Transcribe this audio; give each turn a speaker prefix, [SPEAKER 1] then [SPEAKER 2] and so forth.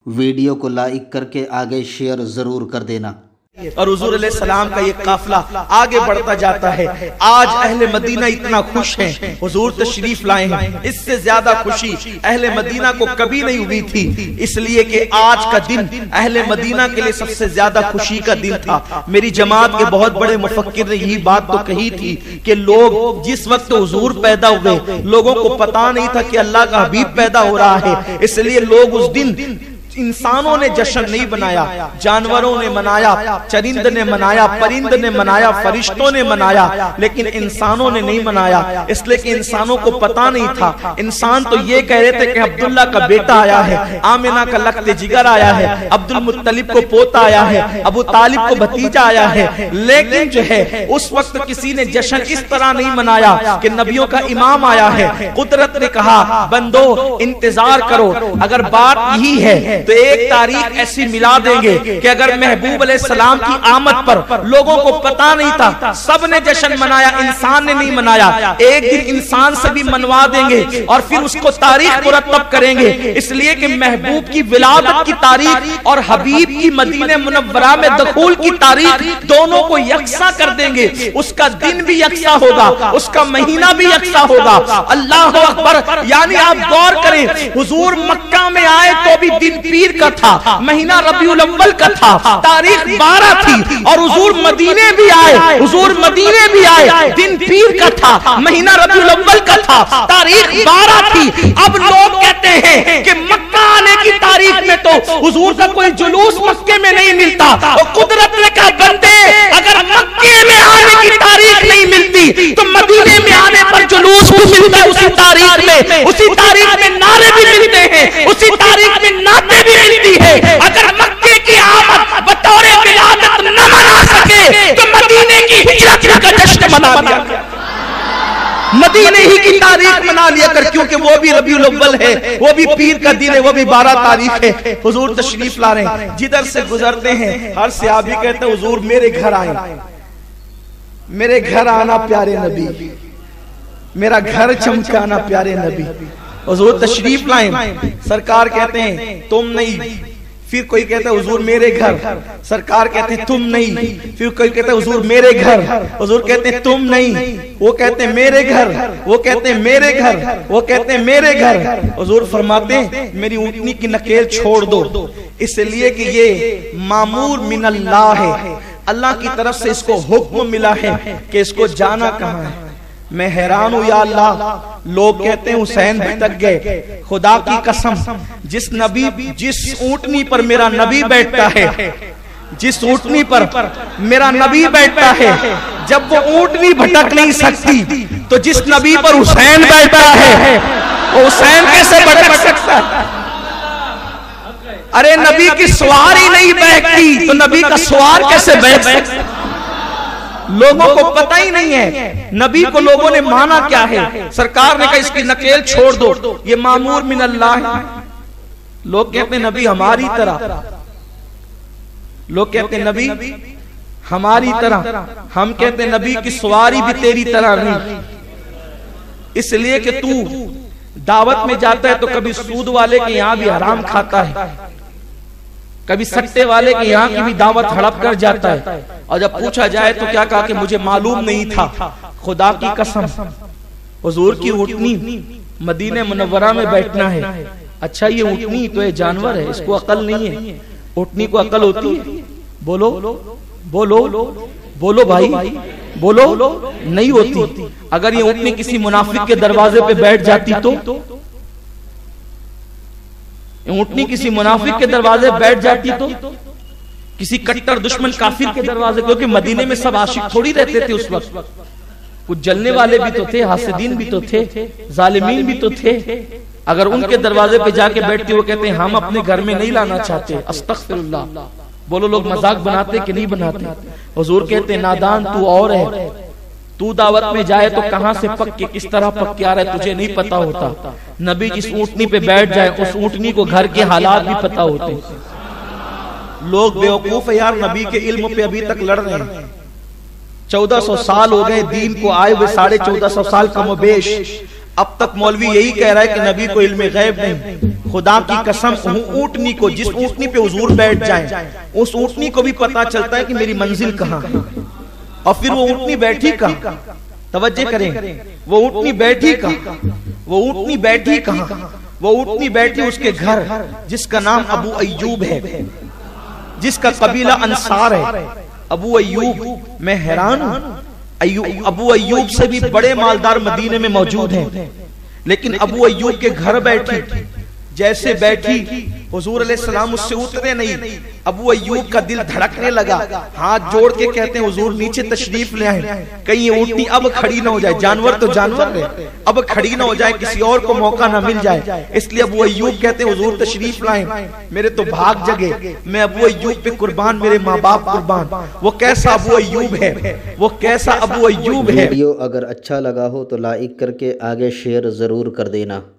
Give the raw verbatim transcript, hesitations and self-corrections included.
[SPEAKER 1] Video को like करके आगे शेयर जरूर कर देना।
[SPEAKER 2] और हुजूर अलैहि सलाम का ये काफिला आगे बढ़ता जाता है। आज अहले मदीना इतना खुश हैं, हुजूर तशरीफ लाए हैं। इससे ज्यादा खुशी अहले मदीना को कभी नहीं हुई थी, इसलिए कि आज का दिन अहले मदीना के लिए सबसे ज्यादा खुशी का दिन था। मेरी जमात के बहुत बड़े मुफक्किर ने यही बात तो कही थी कि लोग जिस वक्त हुजूर पैदा हुए, लोगों को पता नहीं था कि अल्लाह का हबीब पैदा हो रहा है, इसलिए लोग उस दिन इंसानों ने जश्न नहीं बनाया, जानवरों ने मनाया, चरिंद ने मनाया, परिंद ने मनाया, फरिश्तों ने मनाया, लेकिन इंसानों ने नहीं मनाया, इसलिए कि इंसानों को पता नहीं था। इंसान तो ये कह रहे थे कि अब्दुल्ला का बेटा आया है, आमिना का लख्त जिगर आया है, अब्दुल मुत्तलिब को पोता आया है, अबू तालिब को भतीजा आया है, लेकिन जो है उस वक्त किसी ने जश्न इस तरह नहीं मनाया कि नबियों का इमाम आया है। कुदरत ने कहा बंदो इंतजार करो, अगर बात यही है तो एक तारीख ऐसी मिला देंगे कि अगर महबूब अलैहिस्सलाम की आमद पर लोगों को पता नहीं था, सब ने जश्न मनाया, इंसान ने नहीं मनाया, एक दिन इंसान से भी मनवा देंगे और फिर उसको तारीख मुरतब करेंगे। इसलिए कि महबूब की विलादत की तारीख और हबीब की मदीने मुनव्वरा में दखूल की तारीख दोनों को यकसा कर देंगे। उसका दिन भी यकसा होगा, उसका महीना भी यकसा होगा। अल्लाह अकबर। यानी आप गौर करें, हुजूर मक्का में आए तो भी दिन पीर का था, महीना रबीउल अव्वल का था, तारीख बारह थी, और हुजूर मदीने भी आए, हुजूर मदीने भी आए, दिन पीर का था, महीना रबीउल अव्वल का था, तारीख बारह थी। अब लोग कहते हैं कि मक्का आने की तारीख में तो हुजूर का कोई जुलूस मक्के में नहीं मिलता, और कुदरत ने कहा बंदे अगर मक्के में आने की तारीख नहीं मिलती तो मदीने में आने पर जुलूस भी मिलता है, उसी तारीख में, उसी तारीख में नारे भी मिलते हैं, उसी तारीख में नाते भी मिलती है। अगर मक्के की आमद बतौर विलादत न मना सके तो मदीने की हिजरत का जश्न मना लिया, मदीने ही की तारीख मना लिया कर, क्योंकि वो भी रबीउल अव्वल है, वो भी पीर का दिन है, वो भी बारह तारीख है। हुजूर तशरीफ ला रहे हैं, जिधर से गुजरते हैं हर सहाबी कहते हैं हुजूर मेरे घर आए, मेरे घर आना प्यारे नबी, मेरा घर चमकाना प्यारे नबी। हुजूर तशरीफ लाए, सरकार कहते हैं तुम नहीं, फिर कोई कहता है हुजूर मेरे घर, सरकार कहते हैं तुम नहीं, फिर कोई कहता है हुजूर मेरे घर, हुजूर कहते हैं तुम नहीं, वो कहते हैं मेरे घर, वो कहते हैं मेरे घर, वो कहते हैं मेरे घर। हुजूर फरमाते हैं मेरी ऊँटनी की नकेल छोड़ दो, इसलिए कि ये मामूर मिनल्लाह है, अल्लाह की तरफ से इसको हुक्म मिला है कि इसको जाना कहाँ है। मैं हैरान हूं या अल्लाह, लोग कहते हैं हुसैन भटक गए, खुदा की कसम जिस नबी, जिस ऊंटनी पर मेरा नबी बैठता है, जिस ऊंटनी पर मेरा नबी बैठता है, जब वो ऊंटनी भटक नहीं सकती तो जिस नबी पर हुसैन बैठता है वो हुसैन कैसे भटक सकता है? अरे नबी की सवारी नहीं बैठती तो नबी का सवार कैसे बैठ सकता? लोगों को पता ही नहीं है नबी को लोगों ने माना क्या है। सरकार ने कहा इसकी नकेल छोड़ दो, ये मामूर मिनल्लाह है। लोग कहते हैं नबी हमारी तरह, लोग कहते हैं नबी हमारी तरह, हम कहते हैं नबी की सवारी भी तेरी तरह नहीं, इसलिए कि तू दावत में जाता है तो कभी सूद वाले के यहाँ भी हराम खाता है, कभी सट्टे वाले के यहाँ की भी दावत हड़प कर जाता है, और जब पूछा जाए तो क्या कहा कि मुझे मालूम नहीं था। खुदा की कसम हुजूर की ऊँटनी मदीने मुनव्वरा में बैठना है। अच्छा ये ऊँटनी तो ये जानवर है, इसको अकल नहीं है, ऊँटनी को अकल होती है? बोलो बोलो बोलो भाई बोलो, नहीं होती। अगर ये ऊँटनी किसी मुनाफिक के दरवाजे पे बैठ जाती तो, ऊँटनी किसी मुनाफिक के दरवाजे बैठ जाती तो, किसी कट्टर दुश्मन काफिर के दरवाजे, क्योंकि मदीने में सब आशिक थोड़ी रहते थे उस वक्त, कुछ जलने वाले भी तो थे, हासिदीन भी तो थे, जालिमीन भी तो थे। अगर उनके दरवाजे पे जाके बैठते वो कहते हैं हम अपने घर में नहीं लाना चाहते, अस्तगफिरुल्लाह। बोलो लोग मजाक बनाते कि नहीं बनाते? हुजूर कहते नादान तू और है, तू दावत में जाए तो कहां से पक के किस तरह पक के आ रहा है तुझे नहीं पता होता। नबी जिस ऊँटनी पे बैठ जाए उस ऊँटनी को घर के हालात भी पता होते। लोग बेवकूफ है यार, नबी के इल्म पे अभी तक लड़ रहे हैं। चौदह सौ साल हो गए दीन को आए हुए, साढ़े चौदह सौ साल कमोबेश अब तक मौलवी यही कह रहा है कि नबी को इल्म गैब नहीं। खुदा की कसम, ऊंटनी को, जिस ऊंटनी पे हुजूर बैठ जाए, उस ऊंटनी को भी पता चलता है कि मेरी मंजिल कहाँ है। और फिर वो ऊंटनी बैठी कहाँ, तवज्जो करें, वो ऊंटनी बैठी कहाँ, वो ऊंटनी बैठी कहाँ, वो ऊंटनी बैठी उसके घर, जिसका नाम अबू अय्यूब है, जिसका कबीला अंसार है। अबू अय्यूब, मैं हैरान हूं, अय्यूब, अबू अय्यूब से भी बड़े मालदार मदीने में मौजूद हैं, लेकिन अबू अय्यूब के घर बैठी, जैसे बैठी हुजूर अलैहिस्सलाम उससे उतरे नहीं। अबू अय्यूब का दिल धड़कने लगा, हाथ जोड़ के कहते हैं हुजूर नीचे तशरीफ ले आए, कहीं ये ऊंटनी अब खड़ी ना हो जाए, जानवर तो जानवर है, अब खड़ी ना हो जाए, किसी और को मौका ना मिल जाए। इसलिए अबू अय्यूब कहते हैं हुजूर तशरीफ लाए, मेरे तो भाग जगे, मैं अबू अय्यूब पे कुर्बान, मेरे माँ बाप कुर्बान। वो कैसा अबू अय्यूब है, वो कैसा अबू अय्यूब है।
[SPEAKER 1] वीडियो अगर अच्छा लगा हो तो लाइक करके आगे शेयर जरूर कर देना।